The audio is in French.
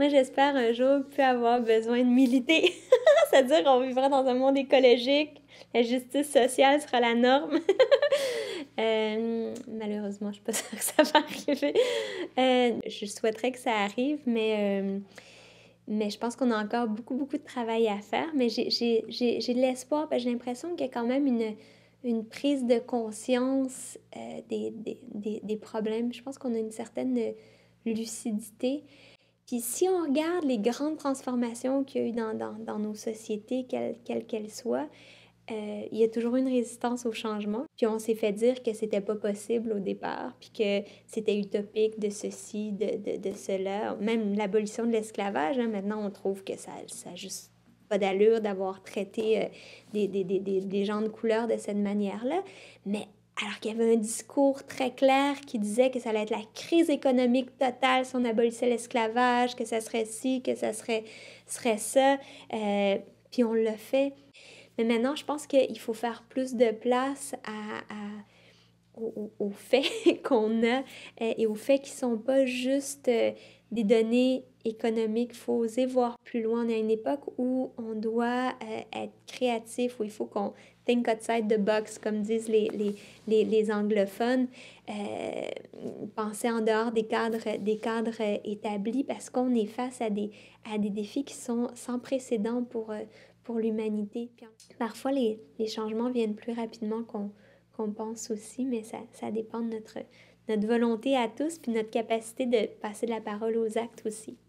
Moi, j'espère un jour plus avoir besoin de militer. C'est-à-dire qu'on vivra dans un monde écologique, la justice sociale sera la norme. Malheureusement, je suis pas sûre que ça va arriver. Je souhaiterais que ça arrive, mais je pense qu'on a encore beaucoup, beaucoup de travail à faire. Mais j'ai de l'espoir, parce que j'ai l'impression qu'il y a quand même une prise de conscience des problèmes. Je pense qu'on a une certaine lucidité. Puis si on regarde les grandes transformations qu'il y a eu dans nos sociétés, quelles qu'elles soient, il y a toujours une résistance au changement. Puis on s'est fait dire que c'était pas possible au départ, puis que c'était utopique de ceci, de cela. Même l'abolition de l'esclavage, hein, maintenant on trouve que ça a juste pas d'allure d'avoir traité des gens de couleur de cette manière-là. Mais alors qu'il y avait un discours très clair qui disait que ça allait être la crise économique totale si on abolissait l'esclavage, que ça serait ci, que ça serait ça. Puis on l'a fait. Mais maintenant, je pense qu'il faut faire plus de place aux faits qu'on a et aux faits qui ne sont pas juste des données économiques. Il faut oser voir plus loin. On est à une époque où on doit être créatif, où il faut qu'on think outside the box, comme disent les anglophones. Penser en dehors des cadres établis parce qu'on est face à des défis qui sont sans précédent pour l'humanité. Puis, parfois, les changements viennent plus rapidement qu'on pense aussi, mais ça dépend de notre volonté à tous, puis notre capacité de passer de la parole aux actes aussi.